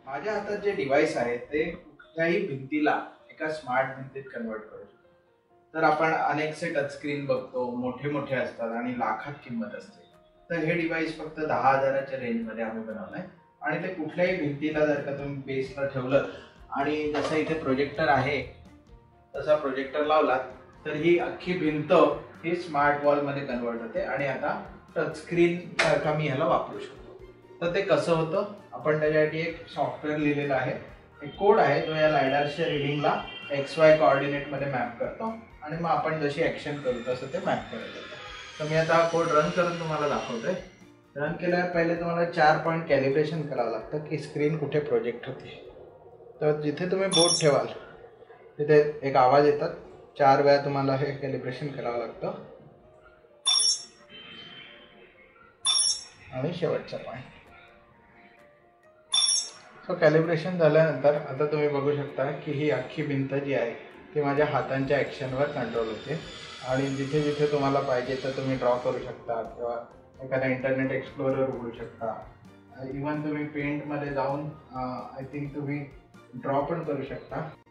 माझ्या हातात जे डिव्हाइस आहे ते कुठल्याही भिंतीला एका स्मार्ट भिंतीत कन्वर्ट करू शकतो. तर आपण अनेकसे टच स्क्रीन बघतो, मोठे मोठे असतात आणि लाखात किंमत असते. तर हे डिव्हाइस फक्त 10,000च्या रेंजमध्ये आम्ही बनवलंय आणि ते कुठल्याही भिंतीला जर का तुम्ही बेसला ठेवलं आणि जसं इथे प्रोजेक्टर आहे तसा प्रोजेक्टर लावलात तर ही अख्खी भिंत ही स्मार्ट वॉल मध्ये कन्वर्ट होते आणि आता टच स्क्रीन सारखा मी ह्याला वापरू शकतो. तर ते कसं होतं, आपण त्याच्यासाठी एक सॉफ्टवेअर लिहिलेलं आहे, एक कोड आहे जो या लायडारच्या रिडिंगला XY कोऑर्डिनेटमध्ये मॅप करतो आणि मग आपण जशी ॲक्शन करू तसं ते मॅप करत येतं. तर मी आता कोड रन करून तुम्हाला दाखवतोय. रन केल्यावर पहिले तुम्हाला 4 पॉईंट कॅलिब्रेशन करावं लागतं की स्क्रीन कुठे प्रोजेक्ट होते. तर जिथे तुम्ही बोट ठेवाल तिथे एक आवाज येतात, 4 वेळा तुम्हाला हे कॅलिब्रेशन करावं लागतं आणि शेवटचा पॉईंट. सो कॅलिब्रेशन झाल्यानंतर आता तुम्ही बघू शकता की ही अख्खी भिंत जी आहे ती माझ्या हातांच्या ॲक्शनवर कंट्रोल होते आणि जिथे जिथे तुम्हाला पाहिजे तर तुम्ही ड्रॉ करू शकता किंवा एखादा इंटरनेट एक्सप्लोरर उघडू शकता. इवन तुम्ही पेंटमध्ये जाऊन आय थिंक तुम्ही ड्रॉ पण करू शकता.